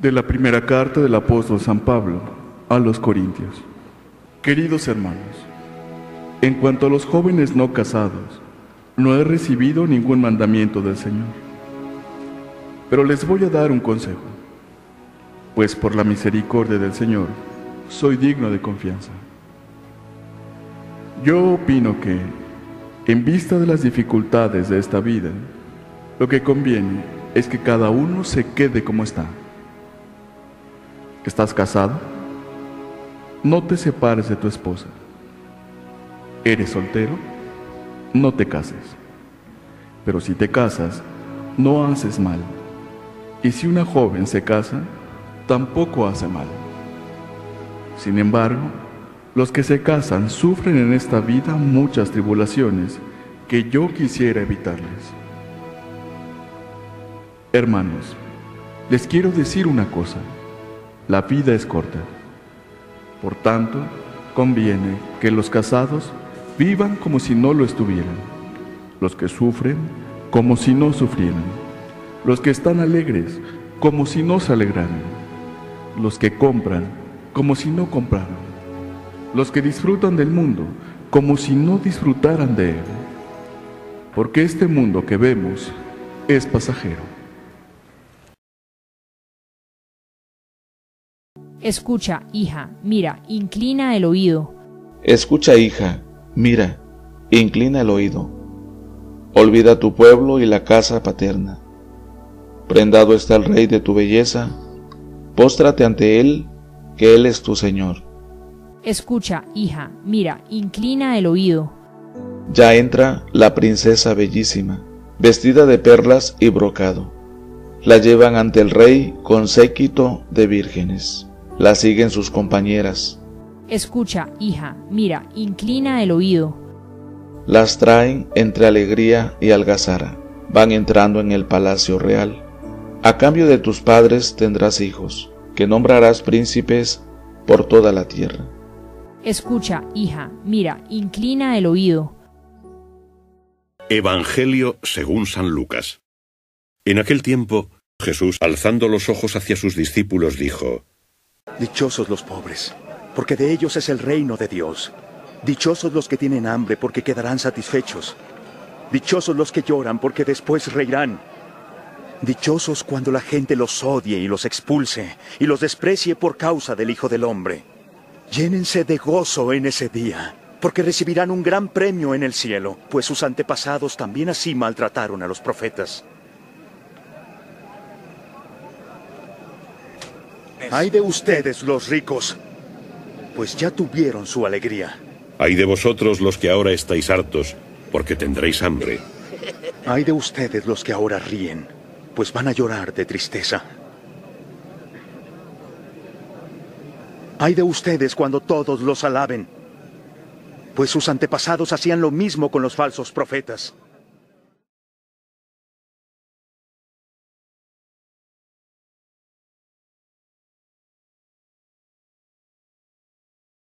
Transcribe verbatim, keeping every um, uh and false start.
De la primera carta del apóstol San Pablo a los Corintios. Queridos hermanos, en cuanto a los jóvenes no casados, no he recibido ningún mandamiento del Señor, pero les voy a dar un consejo, pues por la misericordia del Señor soy digno de confianza. Yo opino que, en vista de las dificultades de esta vida, lo que conviene es que cada uno se quede como está. ¿Estás casado? No te separes de tu esposa. ¿Eres soltero? No te cases. Pero si te casas, no haces mal. Y si una joven se casa, tampoco hace mal. Sin embargo, los que se casan sufren en esta vida muchas tribulaciones que yo quisiera evitarles. Hermanos, les quiero decir una cosa. La vida es corta. Por tanto, conviene que los casados vivan como si no lo estuvieran, los que sufren como si no sufrieran, los que están alegres como si no se alegraran, los que compran como si no compraran, los que disfrutan del mundo como si no disfrutaran de él, porque este mundo que vemos es pasajero. Escucha, hija, mira, inclina el oído. Escucha, hija, mira, inclina el oído. Olvida tu pueblo y la casa paterna. Prendado está el rey de tu belleza, póstrate ante él, que él es tu Señor. Escucha, hija, mira, inclina el oído. Ya entra la princesa bellísima, vestida de perlas y brocado. La llevan ante el rey con séquito de vírgenes. La siguen sus compañeras. Escucha, hija, mira, inclina el oído. Las traen entre alegría y algazara. Van entrando en el palacio real. A cambio de tus padres tendrás hijos, que nombrarás príncipes por toda la tierra. Escucha, hija, mira, inclina el oído. Evangelio según San Lucas. En aquel tiempo, Jesús, alzando los ojos hacia sus discípulos, dijo: Dichosos los pobres, porque de ellos es el reino de Dios. Dichosos los que tienen hambre, porque quedarán satisfechos. Dichosos los que lloran, porque después reirán. Dichosos cuando la gente los odie y los expulse, y los desprecie por causa del Hijo del Hombre. Llénense de gozo en ese día, porque recibirán un gran premio en el cielo, pues sus antepasados también así maltrataron a los profetas. Ay de ustedes, los ricos, pues ya tuvieron su alegría. Ay de vosotros los que ahora estáis hartos, porque tendréis hambre. Ay de ustedes los que ahora ríen, pues van a llorar de tristeza. Ay de ustedes cuando todos los alaben, pues sus antepasados hacían lo mismo con los falsos profetas.